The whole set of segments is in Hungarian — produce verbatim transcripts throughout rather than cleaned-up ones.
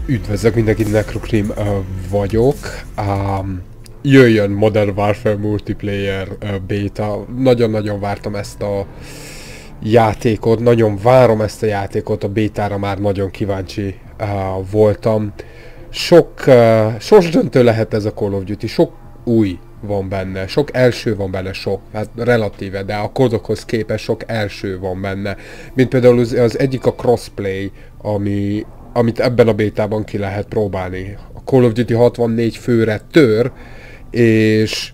Üdvözlök mindenkit, Necrocream uh, vagyok. Um, jöjjön Modern Warfare Multiplayer uh, Beta. Nagyon-nagyon vártam ezt a játékot, nagyon várom ezt a játékot, a bétára már nagyon kíváncsi uh, voltam. Sok, uh, sorsdöntő lehet ez a Call of Duty, sok új van benne, sok első van benne, sok, hát relatíve, de a kodokhoz képest sok első van benne. Mint például az, az egyik a crossplay, ami amit ebben a bétában ki lehet próbálni. A Call of Duty hatvannégy főre tör, és,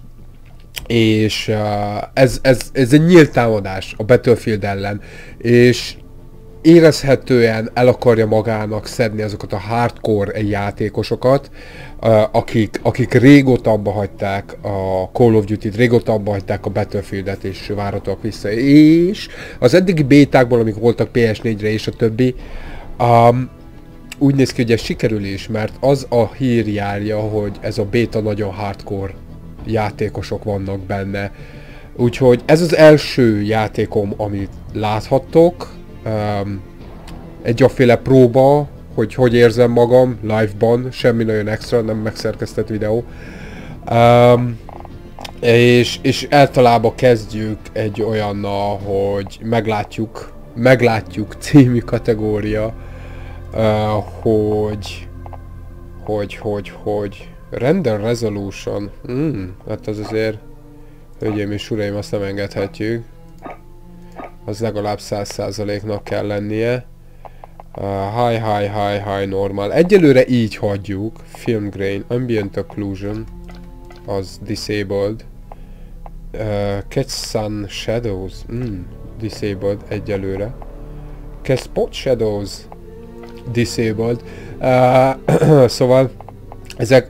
és uh, ez, ez, ez egy nyílt támadás a Battlefield ellen, és érezhetően el akarja magának szedni azokat a hardcore játékosokat, uh, akik, akik régóta abba hagyták a Call of Duty-t, régóta abba hagyták a Battlefieldet, és várhatóak vissza. És az eddigi bétákból, amik voltak P S négyre és a többi, um, úgy néz ki, hogy ez sikerül is, mert az a hír járja, hogy ez a béta nagyon hardcore játékosok vannak benne. Úgyhogy ez az első játékom, amit láthattok. Um, egy afféle próba, hogy hogy érzem magam live-ban, semmi nagyon extra, nem megszerkesztett videó. Um, és, és általában kezdjük egy olyannal, hogy meglátjuk, meglátjuk című kategória. Uh, hogy, hogy, hogy, hogy, render resolution, mm, hát az azért, hölgyeim és uraim, azt nem engedhetjük, az legalább száz százaléknak kell lennie, uh, high, high, high, high, normal, egyelőre így hagyjuk, film grain, ambient occlusion, az disabled, uh, catch sun shadows, mm, disabled egyelőre, catch spot shadows, disabled. Uh, szóval ezek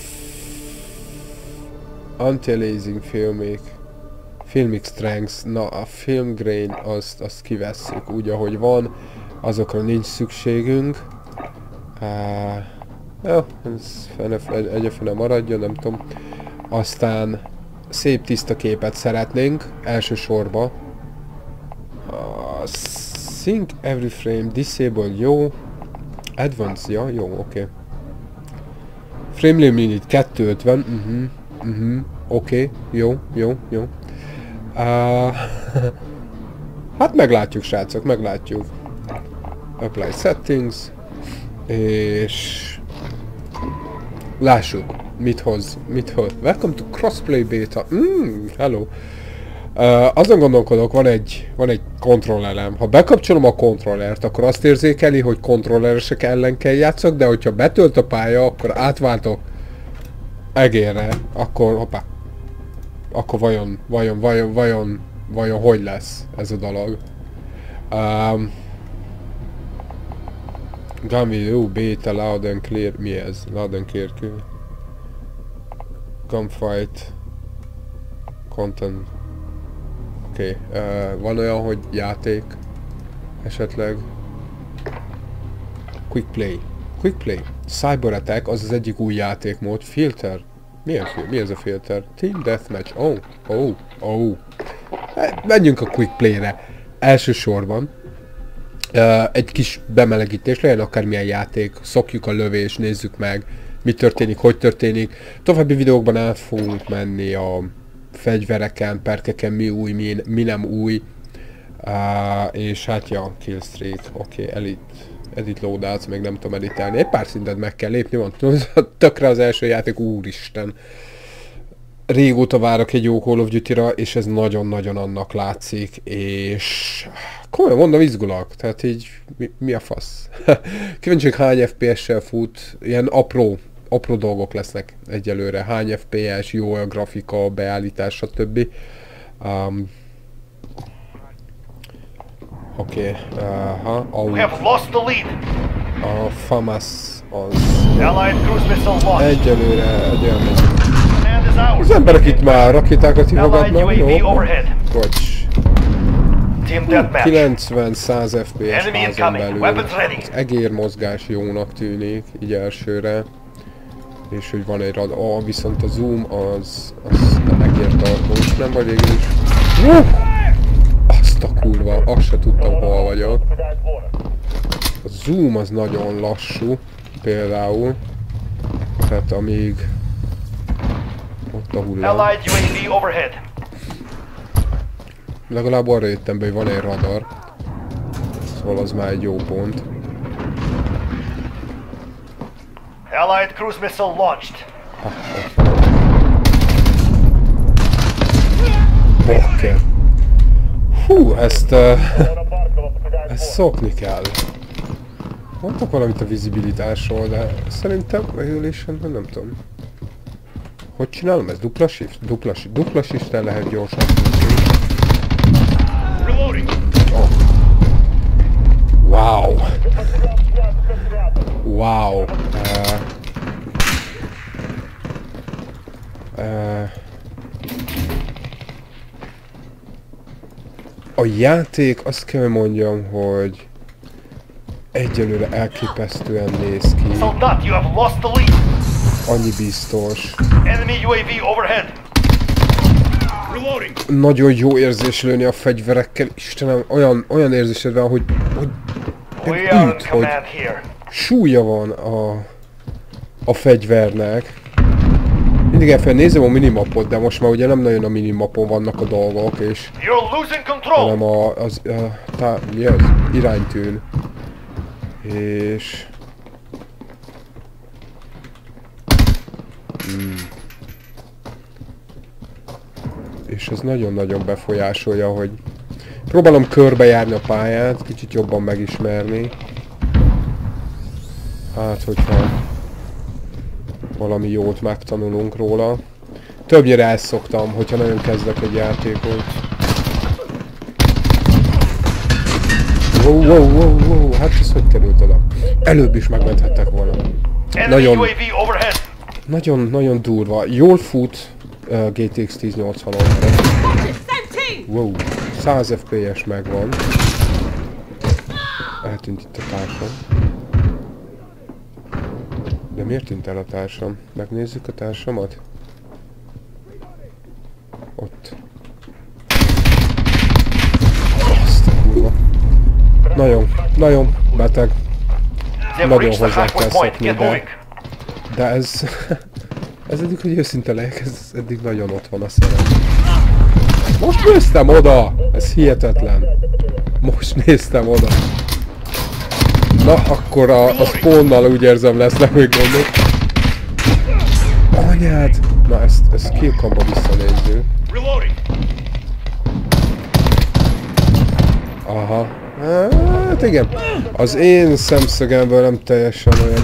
anti-aliasing filmek, filmic strengths, na a film grain azt, azt kivesszük úgy ahogy van, azokra nincs szükségünk. Uh, jó, ez egyefene maradjon, nem tudom. Aztán szép tiszta képet szeretnénk elsősorban. Uh, sync every frame, disabled, jó. Advanced, ja, jó, oké. Okay. Frame limit kétszázötven, mhm, uh mhm, oké, okay, jó, jó, jó. Uh, hát meglátjuk, srácok, meglátjuk. Apply settings, és lássuk, mit hoz, mit hoz. Welcome to Crossplay Beta, mm, hello. Uh, azon gondolkodok, van egy, van egy kontrollerem. Ha bekapcsolom a kontrollert, akkor azt érzékeli, hogy kontrolleresek ellen kell játszok, de hogyha betölt a pálya, akkor átváltok egérre, akkor hoppá. Akkor vajon, vajon, vajon, vajon, vajon hogy lesz ez a dolog. Um, Gunview, beta, loud and clear, mi ez? Loud and clear, gunfight, content. Oké, okay. uh, van olyan, hogy játék, esetleg. Quick play. Quick play. Cyber Attack, az az egyik új játékmód. Filter. Milyen fil mi ez a filter? Team Deathmatch. Oh, oh, oh. Menjünk a Quick Play-re. Elsősorban uh, egy kis bemelegítés, legyen akármilyen játék, szokjuk a lövés, nézzük meg, mi történik, hogy történik. További videókban el fogunk menni a fegyvereken, perkeken, mi új, mi, mi nem új. Uh, és hát ja, Killstreak, oké, okay, Elite, Edit Loadouts, még nem tudom editelni. Egy pár szintet meg kell lépni, van tökre az első játék, úristen. Régóta várok egy jó Call of Duty-ra, és ez nagyon-nagyon annak látszik, és komolyan mondom, izgulok, tehát így mi, mi a fasz? Kíváncsi, hány F P S-sel fut, ilyen apró apró dolgok lesznek egyelőre. Hány F P S, jó a grafika, beállítás, stb. Um, Oké, okay. Aha, uh, a FAMAS az egyelőre egy olyan megy. Az emberek itt már rakétákat hívogatnak, no? Kocs. kilencven-száz F P S házon belül. Az egér mozgás jónak tűnik, így elsőre. És hogy van egy rad... Oh, viszont a zoom az... az nem megértartós, nem vagy végül is. Uh! Azt a kurva, azt se tudtam hol vagyok. A zoom az nagyon lassú. Például. Tehát amíg... Ott a hullám. Legalább arra jöttem be, hogy van egy radar. Szóval az már egy jó pont. Allied cruise missile launched. Ha, ott van. Bokker. Hú, ezt... Uh, ezt szokni kell. Mondtak valamit a vizibilitásról, de szerintem megölésen, nem tudom. Hogy csinálom ez? Dupla shift? Dupla shift. Dupla shift-tel lehet gyorsan. Oh. Wow. Wow. Uh, uh, a játék, azt kell mondjam, hogy egyelőre elképesztően néz ki. Annyi biztos. Nagyon jó érzés lőni a fegyverekkel. Istenem, olyan, olyan érzésed van, hogy, hogy üt, hogy súlya van a, a fegyvernek. Mindig elfel nézem a minimapot, de most már ugye nem nagyon a minimapon vannak a dolgok, és hanem a, az, a, tá, mi az? Iránytűn. És... Hmm. És ez nagyon-nagyon befolyásolja, hogy próbálom körbejárni a pályát, kicsit jobban megismerni. Hát, hogyha valami jót megtanulunk róla. Többnyire ezt szoktam, hogyha nagyon kezdek egy játékot. Wow, wow, wow, wow, hát ez hogy került oda? Előbb is megmenthettek volna. Nagyon, nagyon, nagyon durva. Jól fut uh, G T X tíz nyolcvanon. Wow, száz F P S megvan. Eltűnt itt a társam. De miért tűnt el a társam? Megnézzük a társamat? Ott. Azt a kurva. Nagyon, nagyon beteg. Nagyon hozzá kell szokni, de... De ez... ez eddig, hogy őszinte legyek, ez eddig nagyon ott van a szerep. Most néztem oda! Ez hihetetlen. Most néztem oda. Na, akkor a, a spawnnal úgy érzem lesznek még gondok. Anyád! Na, ezt, ezt killcamba visszanézzük. Aha. Hát igen. Az én szemszögemből nem teljesen olyan...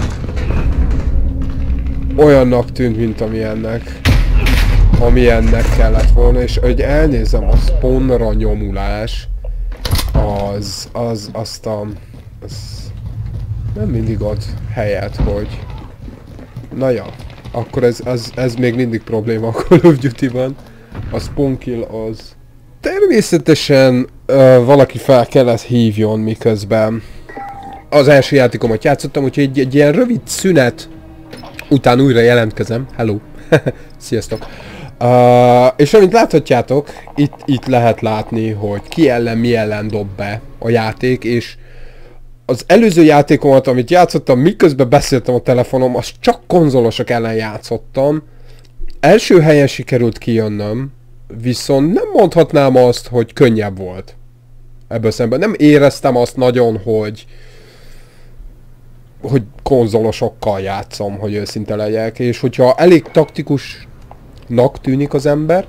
olyannak tűnt, mint amilyennek. Amilyennek kellett volna, és hogy elnézem, a spawnra nyomulás az, az, azt a... Az nem mindig ad helyet, hogy... Na ja, akkor ez, ez, ez még mindig probléma a Call of Duty-ban. A spawn kill az... Természetesen uh, valaki fel kellett hívjon, miközben az első játékomat játszottam, úgyhogy egy, egy ilyen rövid szünet után újra jelentkezem. Hello! Sziasztok! Uh, és amint láthatjátok, itt, itt lehet látni, hogy ki ellen, mi ellen dob be a játék, és az előző játékomat, amit játszottam, miközben beszéltem a telefonom, azt csak konzolosok ellen játszottam. Első helyen sikerült kijönnöm, viszont nem mondhatnám azt, hogy könnyebb volt. Ebből szemben nem éreztem azt nagyon, hogy hogy konzolosokkal játszom, hogy őszinte legyek, és hogyha elég taktikusnak tűnik az ember,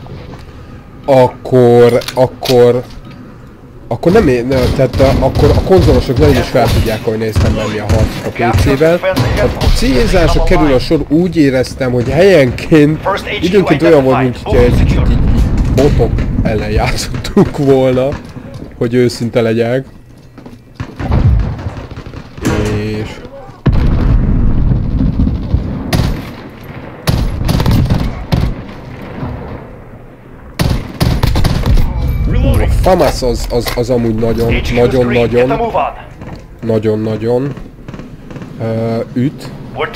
akkor, akkor, akkor nem ér, tehát akkor a konzolosok nagyon is fel tudják, hogy néztem menni a harcot a pé cével. A célzásra kerül a sor, úgy éreztem, hogy helyenként, időnként olyan volt, mint hogyha egy kicsit így, így botok ellen játszottunk volna, hogy őszinte legyek. És... a FAMAS az, az, az amúgy nagyon, nagyon, nagyon, nagyon, nagyon uh, üt.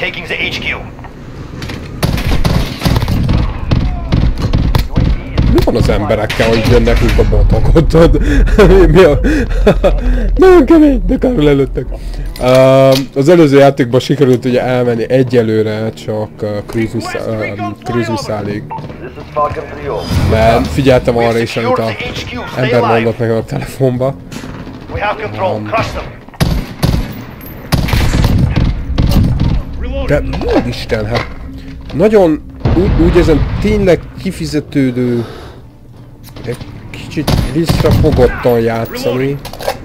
Mi van az emberekkel, hogy jönnek, mint a botok ott? Mi a... Nagyon kemény, de kárul előttek. Uh, az előző játékban sikerült ugye elmenni egyelőre csak uh, cruise, missza, uh, cruise misszálig. Mert figyeltem arra is, amit a ember mondott nekem a telefonba. Um, de úristen, hát nagyon úgy, úgy ezen tényleg kifizetődő, egy kicsit visszafogottan játszani.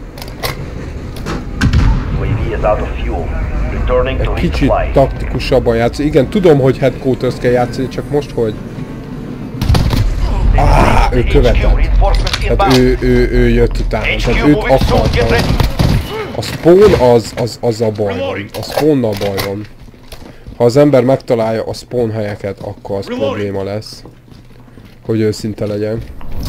Egy kicsit taktikusabban játszani. Igen, tudom, hogy headquarters kell játszani, csak most, hogy... Ah, ő követett. Tehát ő, ő, ő jött utána. Tehát őt akarta. A spawn az, az, az a baj van. A spawnnal baj van. Ha az ember megtalálja a spawn helyeket, akkor az probléma lesz. Hogy őszinte legyen.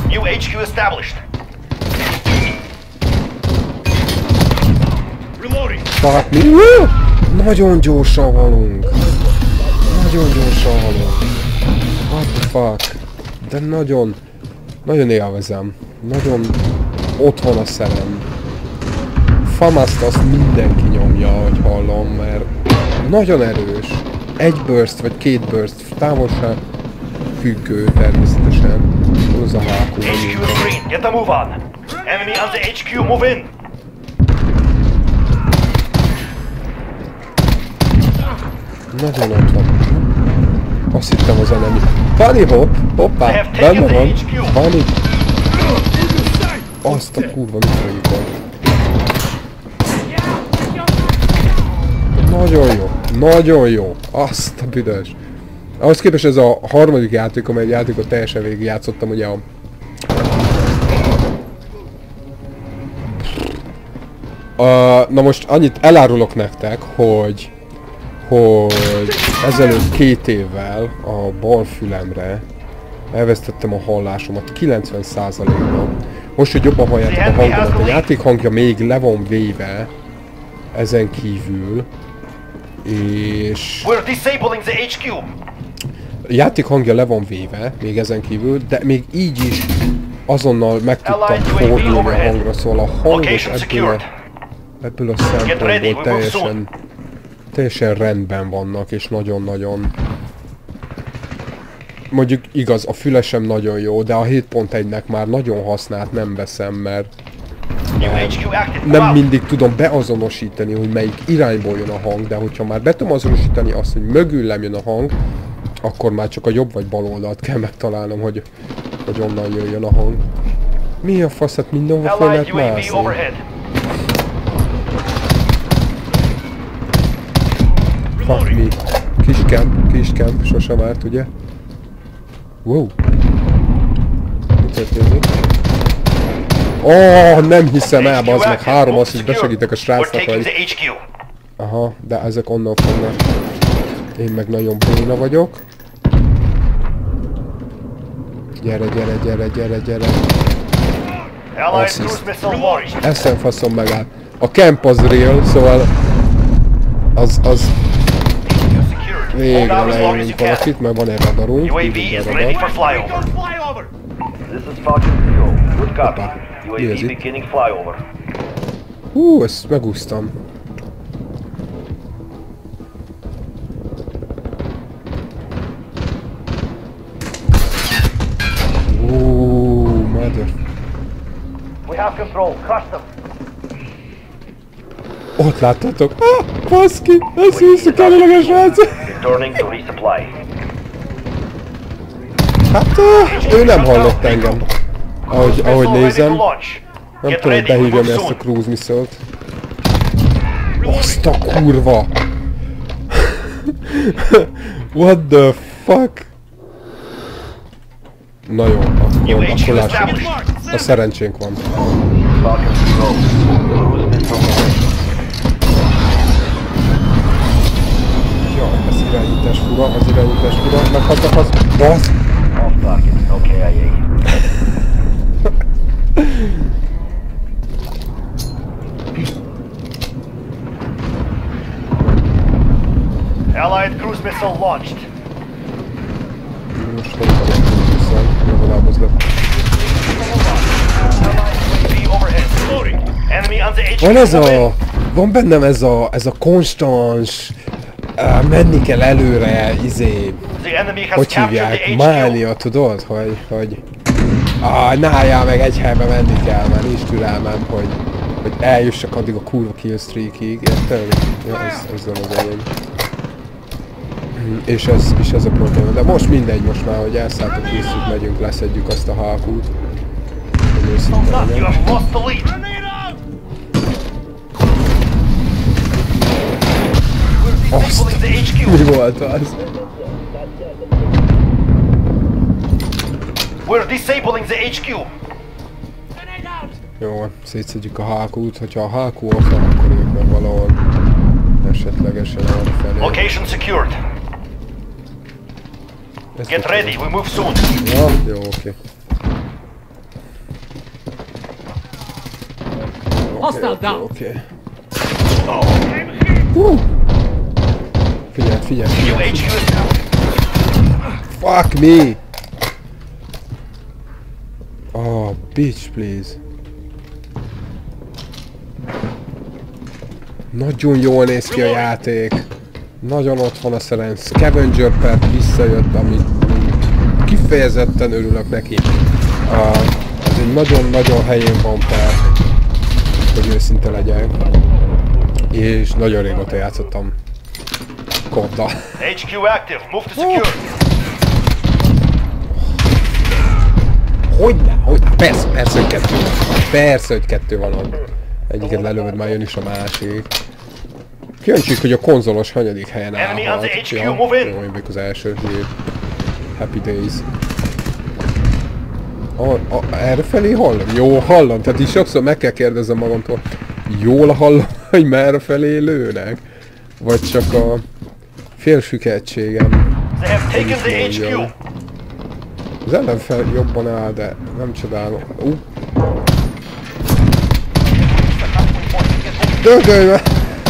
Fuck mi? Nagyon gyorsan halunk. Nagyon gyorsan halunk. What the fuck? De nagyon... Nagyon élvezem. Nagyon... Ott van a szerem. Famaszt azt mindenki nyomja, hogy hallom, mert... Nagyon erős. Egy burst vagy két burst. Távolság függő természetesen. Az a hákó. Nagyon ott van. Azt hittem az enemi. Bunny hop! Hoppá! Benne van! Bunny! Azt a kurva mitrőjükön. Nagyon jó! Nagyon jó! Azt a büdös! Ahhoz képest ez a harmadik játék, amely játékot teljesen végig játszottam, ugye a... Uh, na most annyit elárulok nektek, hogy... hogy ezelőtt két évvel a bal fülemre elvesztettem a hallásomat kilencven százalékban. Most, hogy jobban halljátok a hangomat, a játék hangja még le van véve ezen kívül, és... A játék hangja le van véve, még ezen kívül, de még így is azonnal meg tudtam fordulni a hangra, szóval a hangos ebből a, ebből a szempontból teljesen... teljesen rendben vannak, és nagyon-nagyon... Mondjuk igaz, a fülesem nagyon jó, de a hét pont egynek már nagyon használt nem veszem, mert... mert nem mindig tudom beazonosítani, hogy melyik irányból jön a hang, de hogyha már be tudom azonosítani azt, hogy mögülem jön a hang, akkor már csak a jobb vagy bal oldalt kell megtalálnom, hogy, hogy onnan jöjjön a hang. Mi a fasz, hát mindenhol fel lehet mászni. Fuck me. Kis camp, kis camp, sosem árt, ugye? Wow. Mi történik? Oh, nem hiszem el, bazd meg, három azt, hogy besegítek a srácnak, hogy... Aha, de ezek onnan fognak. Én meg nagyon béna vagyok. Gyere, gyere, gyere, gyere, gyere. Assziszt. Eszem faszom megállt. A camp az real, szóval... Az, az... Végre leülünk valakit, mert van egy radarunk. Hoppá. Mi ez itt? Hú, ezt megúsztam. Ooh, mother. Ott láttatok? Ah, baszki! Ez hiszük előleg a srác! Hát, ő nem hallott engem. Ahogy, ahogy nézem. Nem tudom, hogy behívjam ezt a cruise missile-t. Azt a kurva! What the fuck? Na jó, akkor, akkor lássuk. A szerencsénk van. Jaj, az irányítás fura, az irányítás fura. Meghaltak az... Basz! Allied cruise missile launched. Most hogy vissza, legalább az lett. Van ez a... van bennem ez a, ez a konstans, uh, menni kell előre, izé, hogy hívják, mánia, tudod, hogy, hogy ah, nájál meg egy helyben menni kell, mert nincs türelmem, hogy, hogy eljussak addig a kurva killstreakig, érted? Ja, ez, ez nem az elég. És ez, és ez a probléma, de most mindegy, most már, hogy elszálltok, készült, megyünk, leszedjük azt a halkút. Hogy őszinte legyen. Azt, mi volt az? We're disabling the há kú. Jó, szétszedjük a halkút, hogyha a halkú ott van, akkor ők meg valahol esetlegesen arra felé. Location secured. Ezt Get ready, we move soon. Ja, jó, oké. Hostile down. Oké. Uh. Figyelj, figyelj, New figyelj. há kú is down. Fuck me! Oh, bitch, please. Nagyon jól néz ki a játék. Nagyon ott van a szerenc. Scavenger Pack visszajött, amit kifejezetten örülök neki. Uh, ez egy nagyon-nagyon helyén van perk, hogy őszinte legyen. És nagyon régóta játszottam Koddal. há kú active, move to secure. Hogyne? Hogyne? Persze, persze, hogy kettő van. Persze, hogy kettő van ott. Egyiket lelövöd, már jön is a másik. Kíváncsiak, hogy a konzolos hanyadik helyen Enemy on állhat. the há kú, Ja, move in. jó, én vagyok az első hír. Happy Days. A, a, erre felé hallom? Jó, hallom. Tehát így sokszor meg kell kérdezzem magamtól. Jól hallom, hogy merre felé lőnek? Vagy csak a félsüketségem. They have taken the há kú. Az ellenfel jobban áll, de nem csodálom. Uh. Dögölj meg!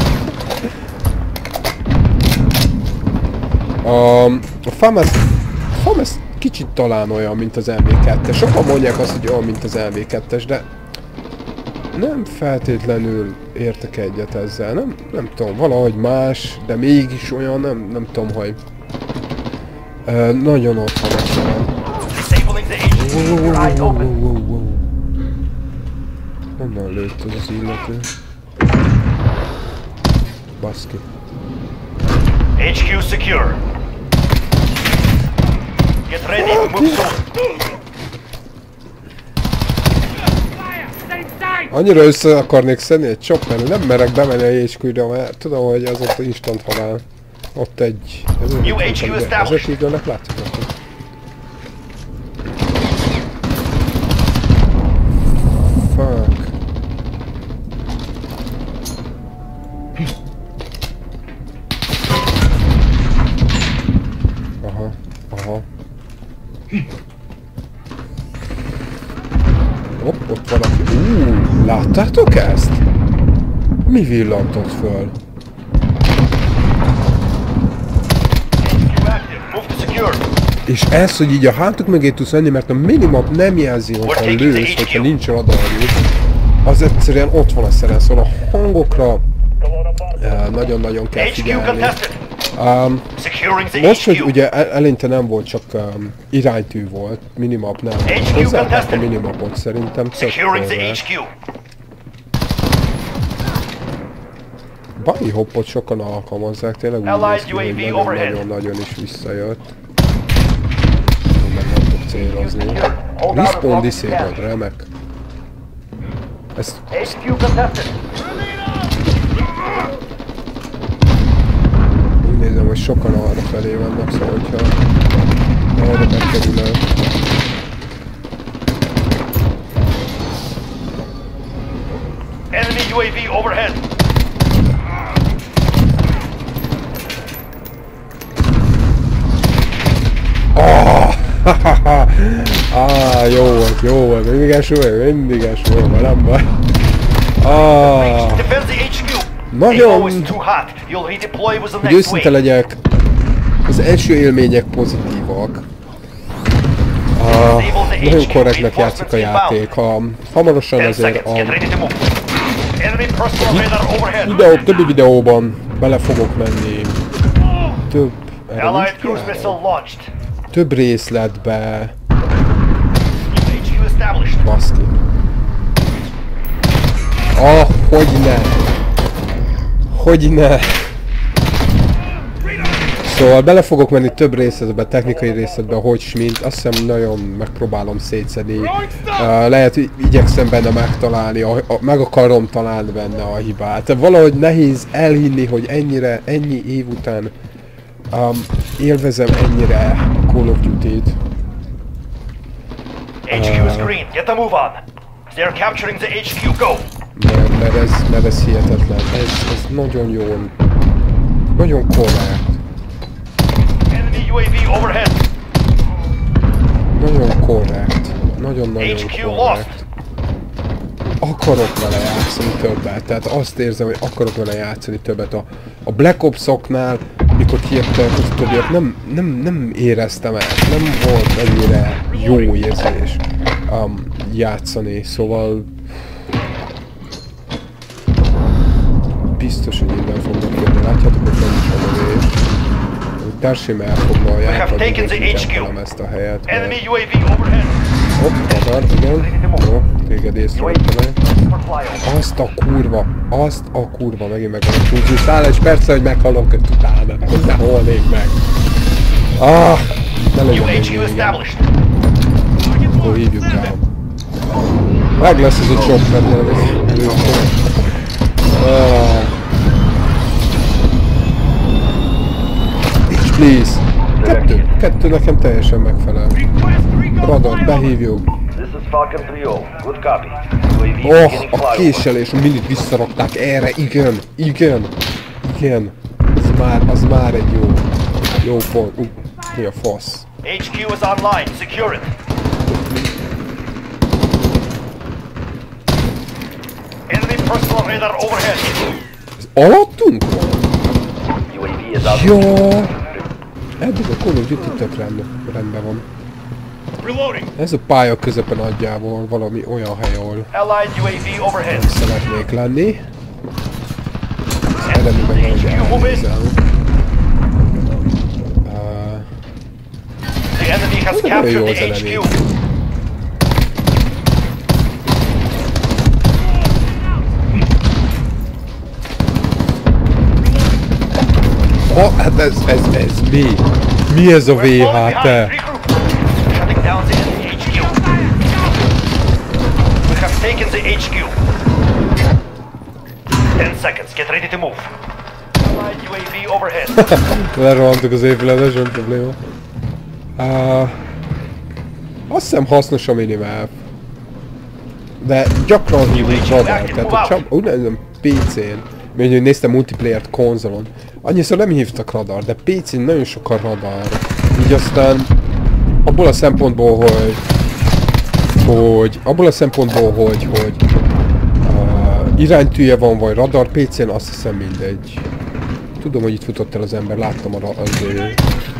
A, a FAMAS, a FAMAS kicsit talán olyan, mint az em vé kettes. Sokan mondják azt, hogy olyan, mint az em vé kettes, de nem feltétlenül értek egyet ezzel. Nem, nem tudom, valahogy más, de mégis olyan, nem, nem tudom, hogy uh, nagyon ott van a Disabling the há kú. Your eyes open. Honnan lőtt az az illető? Baszki. há kú secure. Get ready, we move soon. Annyira össze akarnék szedni egy chopper, nem merek bemenni a há kú-ra, mert tudom, hogy az ott instant halál. Ott egy... Ez New há kú established. Ezek így önnek látszik akkor. Fuck. Aha, aha. Hopp, ott valaki. Úúúú, láttátok ezt? Mi villantott föl? És ez, hogy így a hátuk mögé tudsz menni, mert a minimap nem jelzi, hogyha lősz, hogyha nincs radarjuk, az egyszerűen ott van a szeren, szóval a hangokra nagyon-nagyon kell figyelni. Um, most, hogy ugye el eleinte nem volt, csak um, iránytű volt, minimap nem volt. Hozzáadták a minimapot szerintem, tök Bunny hoppot sokan alkalmazzák, tényleg úgy néz ki, hogy nagyon-nagyon is visszajött. Meg nem tudok célozni. Respawn disabled, remek. Ezt... Úgy nézem, hogy sokan arra felé vannak, szóval hogyha arra bekerülök. Enemy u á vé overhead. Ah, ah, jó volt, jó volt, mindig eső, mindig eső, nem baj. Ah, nagyon, hogy őszinte legyek, az első élmények pozitívak. Ah, nagyon korrektnek játszik a játék, ha hamarosan azért a Enemy personal radar overhead. Videó, többi videóban bele fogok menni. Több... Allied cruise missile launched. Több részletbe. H Q established. Baszki. Ah, hogyne! Hogyne! Szóval bele fogok menni több részletbe, technikai részletbe, hogy smint. Azt hiszem nagyon megpróbálom szétszedni. Uh, lehet, hogy igyekszem benne megtalálni, a, a, meg akarom találni benne a hibát. Valahogy nehéz elhinni, hogy ennyire, ennyi év után um, élvezem ennyire a Call of Duty-t. H Q is green. Get a move on. They're capturing the H Q. Go. Mert, mert, ez, mert ez hihetetlen. Ez, ez nagyon jól. Nagyon korrekt. Enemy U A V overhead. Nagyon korrekt. Nagyon-nagyon H Q korrekt. lost. Akarok vele játszani többet. Tehát azt érzem, hogy akarok vele játszani többet. A, a Black Ops-oknál, mikor kijöttek az többiek, nem, nem, nem éreztem ezt. Nem volt ennyire jó érzés um, játszani. Szóval... Biztos, hogy innen fognak jönni. Látjátok, hogy nem is a lövés. Társaim elfoglalják, hogy én ezt a helyet. Enemy U A V overhead. Hopp, radar, igen. Jó, téged észrevettelek. Azt a kurva, azt a kurva, megint meg van csúszni. Száll egy perce, hogy meghalok utána. Hogy ne holnék meg. Ah, ne legyen még vége. Akkor hívjuk rá. Meg lesz ez a chopper, először. Ah. Please. Kettő. Kettő nekem teljesen megfelel. Radar, behívjuk. Oh, a késelés, mindig visszarakták erre, igen, igen, igen. Az már, az már egy jó, jó pont. Uh, mi a fasz? H Q is online, secure it. Enemy personal radar overhead. Ez alattunk van? Jó. Eddig a Call of Duty tök rendben van. Ez a pálya közepe nagyjából valami olyan hely, ahol nem szeretnék lenni. Az eredményben valahogy elnézem. Nagyon jó az eredmény. Oh, hát ez, ez, ez mi? Mi ez a vé há té? Taken the H Q. Ten seconds. Get ready to move. Allied U A V overhead. Lerohantuk az épületet, sem probléma. Uh, azt hiszem hasznos a minimap. De gyakran hívjuk radar, tehát a csap, úgy nézem pé cén, mert hogy néztem multiplayer-t konzolon, annyiszor nem hívtak radar, de pé cén nagyon sok a radar. Így aztán abból a szempontból, hogy hogy abból a szempontból, hogy, hogy uh, iránytűje van, vagy radar, pé cén azt hiszem mindegy. Tudom, hogy itt futott el az ember, láttam a az ő.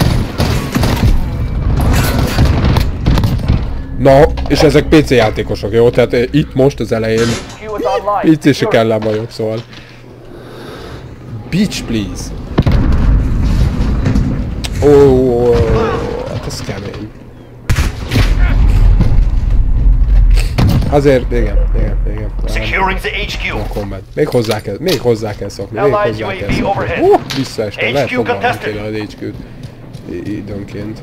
Na, és ezek pé cé játékosok, jó? Tehát eh, itt most az elején pé cé-sek ellen vagyok, szóval. Beach, please! Ó, oh, hát ez kemény. Azért, igen, igen, igen. Securing the H Q. No comment. Még hozzá kell, még hozzá kell szokni, még hozzá kell szokni. Uh, visszaestem, lehet foglalni kéne az há kút időnként.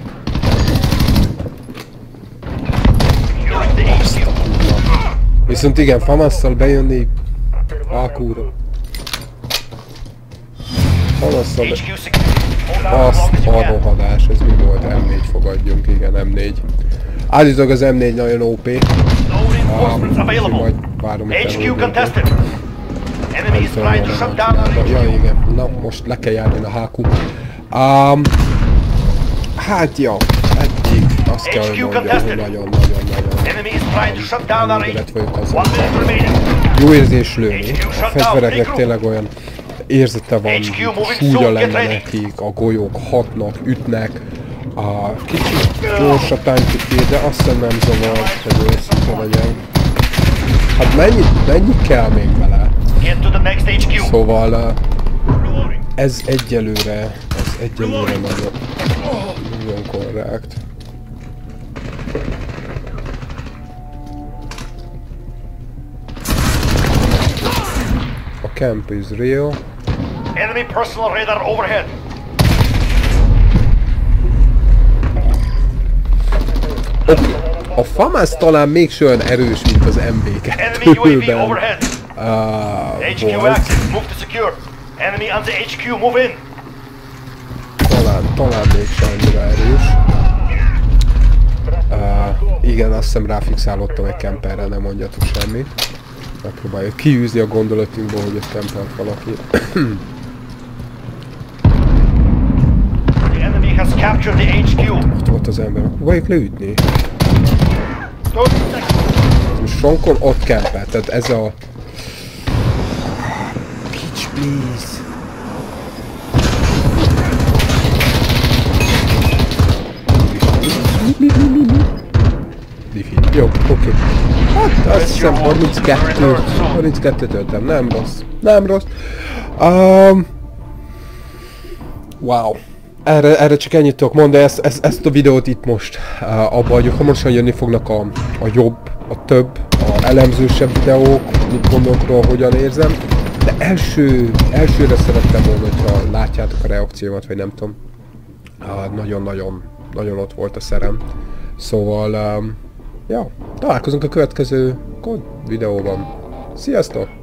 Azt a kurva. Viszont igen, Famasszal bejönni... A kurva. Famasszal be... Azt a rohadás, ez mi volt? em négy fogadjunk, igen, em négy. Állítólag az em négy nagyon ó pé. Ah, majd várom, hogy H Q contested. Enemy is trying to shut down our H Q. Ja, igen. Na, most le kell járni a há kú. Um, hát, ja. Eddig azt kell, hogy mondjam, hogy nagyon-nagyon-nagyon. Enemy is trying to shut down our H Q. One minute remaining. Jó érzés lőni. A fegyvereknek tényleg olyan érzete van, súlya lenne nekik, a golyók hatnak, ütnek. A kicsit gyors a tánküté, de azt hiszem nem zavar, hogy őszinte legyen. Hát mennyi, mennyi kell még vele? Get to the next H Q. Szóval uh, ez egyelőre, ez egyelőre nagyon, nagyon korrekt. A camp is real. Enemy personal radar overhead. Okay. A FAMAS talán még olyan erős, mint az em bé Enemy U A V kettőben overhead. uh, H Q volt. active. Move to secure. Enemy on the H Q. Move in. Talán, talán még se annyira erős. Uh, igen, azt hiszem ráfixálódtam egy camperre, nem mondjatok semmit. Megpróbáljuk kiűzni a gondolatunkból, hogy ott campert valaki. The enemy has captured the H Q. Ott volt az ember, próbáljuk leütni. Ez most sonkon ott campert, tehát ez a... Pitch please. Diffi. Jó, oké. Okay. Hát azt hiszem harminckettő, harminckettő töltem, nem rossz, nem rossz. Um, wow. Erre, erre csak ennyit tudok mondani, ezt, ezt, ezt a videót itt most uh, abba hagyjuk. Hamarosan jönni fognak a, a jobb, a több, a elemzősebb videók, mit gondolok róla, hogyan érzem. De első, elsőre szerettem volna, hogyha látjátok a reakciómat, vagy nem tudom. Nagyon-nagyon, uh, nagyon ott volt a szerem. Szóval, um, ja, találkozunk a következő kod videóban. Sziasztok!